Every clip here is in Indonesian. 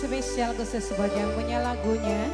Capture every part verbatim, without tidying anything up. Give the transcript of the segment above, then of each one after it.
spesial khusus buat yang punya lagunya.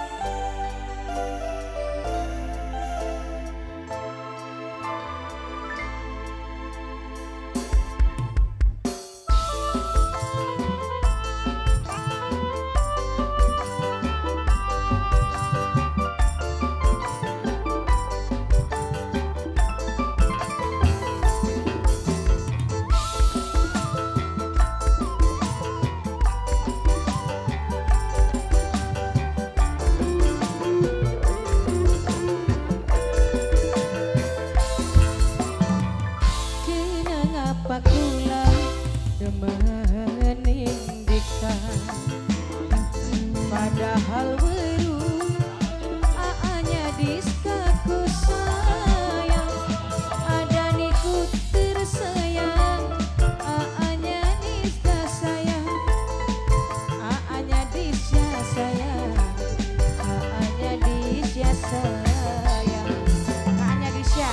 Padahal baru aanya diskaku sayang, ada niku tersayang, aanya diska sayang, aanya disya sayang, aanya disya sayang, aanya disya.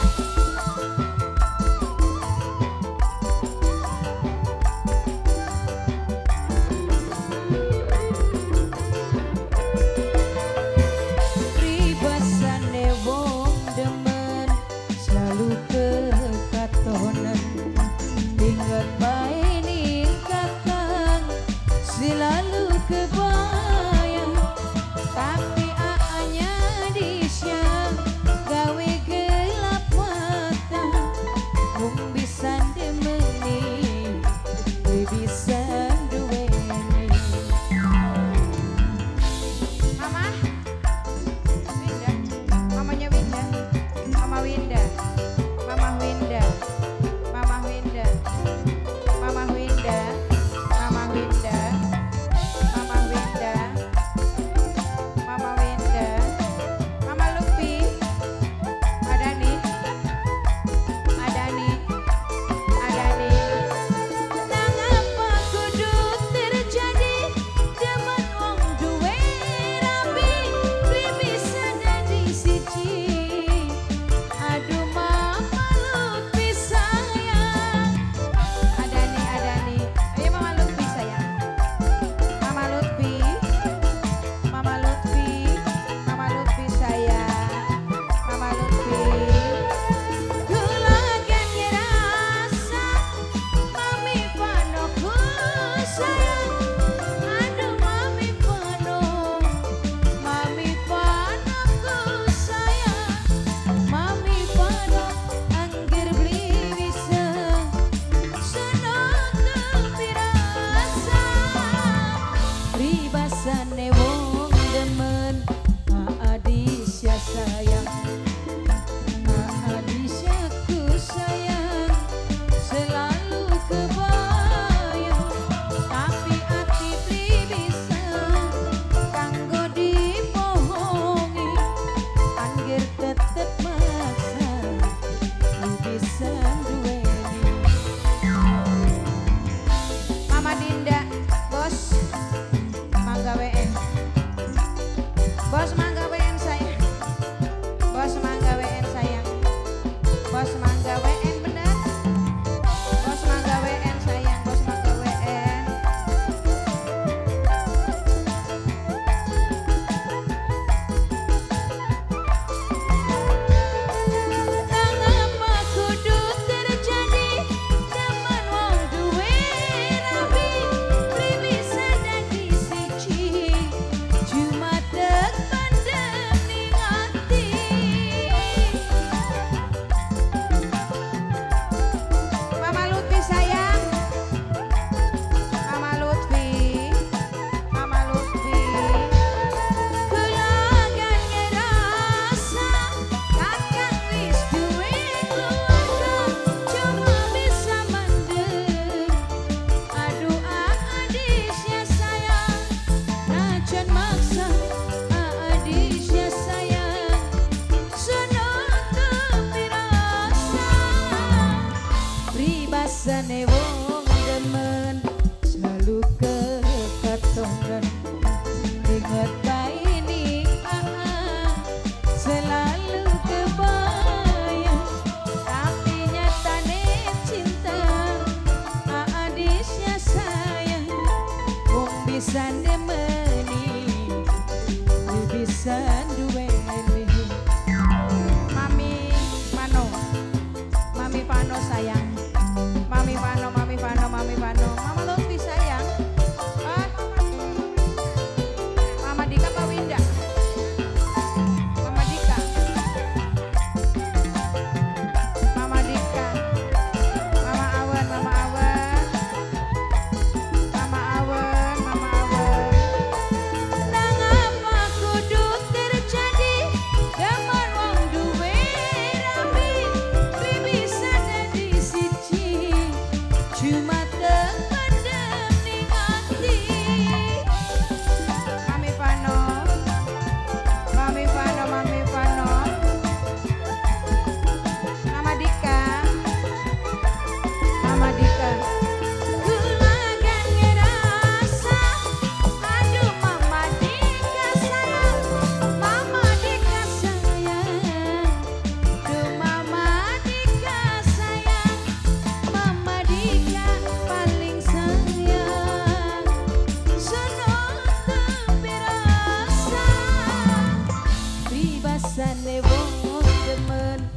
Vano, Mami Vano sayang, Mami Vano, Mami Vano, Mami Vano, Mama Lutfi sayang, ah. Mama Dika Pak Winda, Mama Dika, Mama Dika, Mama Awen, Mama Awen, Mama Awen, Mama Awen. Nang apa kudu terjadi zaman wong duwe rapi, pi bisa dadi siji, cuma terpendam ning ati. Mami Vano, Mami Vano, Mami Vano, Mama Dika, Mama Dika. Kulagan ngerasa, aduh Mama Dika sayang, Mama Dika sayang, duh Mama Dika sayang, Mama Dika paling sayang, seneng tapi rasa, pribasane wong demen.